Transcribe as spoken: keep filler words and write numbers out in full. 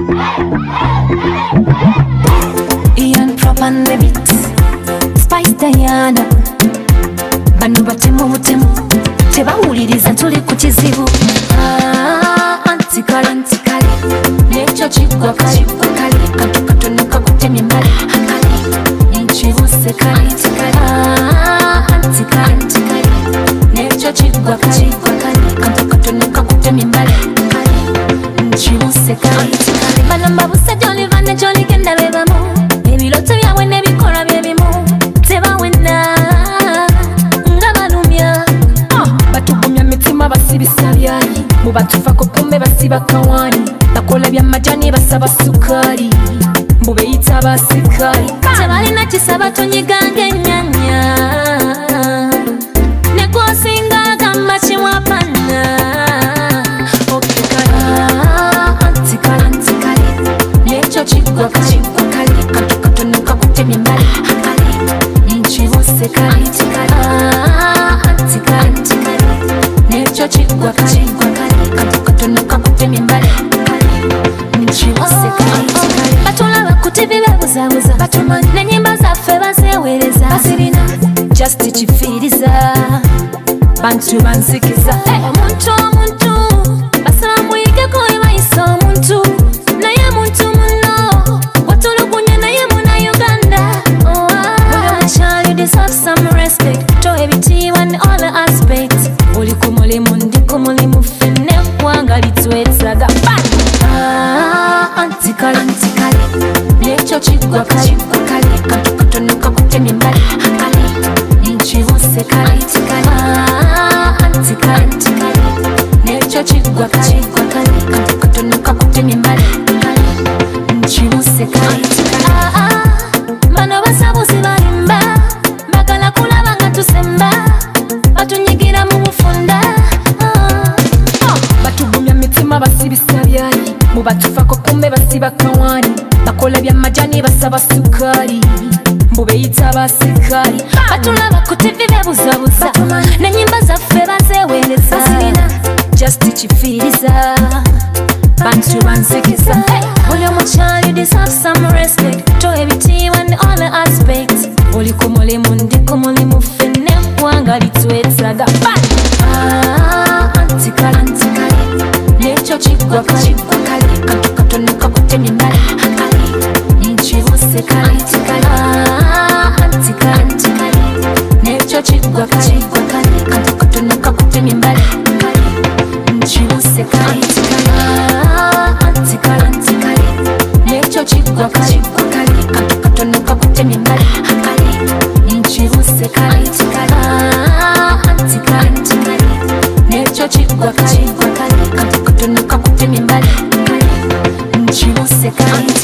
Ian Prop on the beat, Spice Diana. Bano batemu butemu tebawuliriza tuli ku kizibu. Ah, antikale antikale nekyo kigwa kale kale kantu katono kakutemye mbali kale nkibuse kale kale. Ah, antikale antikale nekyo kigwa kale kale kantu katono kakutemye mbali kale nkibuse kale kale. Bano mbabuse joli vane joli genda bebamu ebiroto byawe n'ebikolwa bye bimu tebawena nga balumya. Batugumya mitima basibisa byayi mubatufako kumbe basiba kawani bakola bya majani basaba sukari mbubeyita basikari tebalina kisaba tonyigange nyanya nekosinga gamba kiwapana okukala antikala antikale nekyo kigwa kale kale kantu katono kakutemye mbali kale nkibuse kale kale. Antikale antikale nekyo kigwa kale kale kantu katono kakutemye mbali kale nkibuse kale kale. Batulaba ku T V bebuzabuza batumanyi n'ennyimba zaffe bazeewereza bazirina just kifiiriza bantu banzikiza. Omuntu omuntu basaba muyigeko we bayisa omuntu naye muntu muno watulugunya naye muna Uganda. Buli mukyali deserve some respect to ebitiibwa ne all the aspects. Oli ku mulimu ndi ku mulimu ffenna eggwanga litwetaaga. Ah, antikale antikale nekyo kigwa kale kale kantu katono kakutemye mbali kale nkibuse kale kale. Ah, antikale antikale nekyo kigwa kale kale kantu katono kakutemye mbali kale nkibuse kale kale. Ah, ah, bano basabuzi balimba bagala kulaba nga tusemba batunyigira mu bufunda. Batugumya mitima basibisa byayi mubatufako kumbe basiba kawani bakola bya majani basaba sukari mbubeyita basikari. Batulaba ku T V bebuzabuza n'ennyimba zaffe bazeewereza just kifiiriza bantu banzikiza. Buli mukyali deserve some respect to ebitiibwa ne all the aspects. Oli ku mulimu ndi ku mulimu ffenna eggwanga litwetaaga. Ah, antikale antikale nekyo kigwa kale kale kantu katono kakutemye mbali kale nkibuse kale kale. Ah, antikale antikale nekyo kigwa kale kale kantu katono kakutemye mbali kale nkibuse kale kale. Ah, antikale antikale nekyo kigwa kale kale kantu katono kakutemye mbali kale nkibuse kale kale. Ah, antikale antikale nekyo kigwa kale kale kantu katono kakutemye mbali kale nkibuse kale.